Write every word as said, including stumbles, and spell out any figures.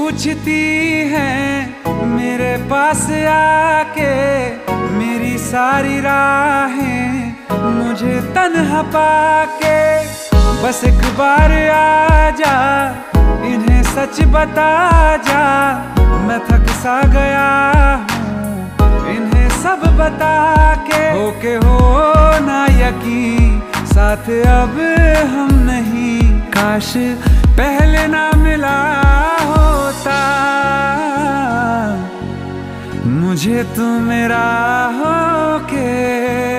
पूछती हैं मेरे पास आके, मेरी सारी राहें मुझे तन्हा पाके। बस एक बार आ जा, इन्हें सच बता जा, मैं थक सा गया हूँ इन्हें सब बता के। होके हो ना यकीन, साथ अब हम नहीं, काश पहले ना मिला होता, मुझे तू मेरा होके